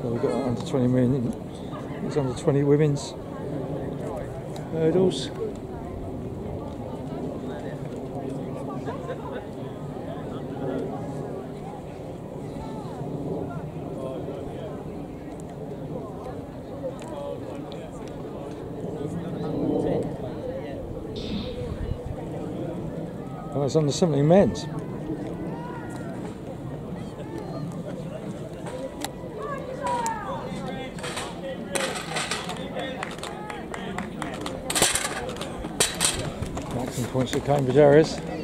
So we've got under 20 men. It's under 20 women's hurdles. Oh, it's under 70 men's. Maximum points for Cambridge areas.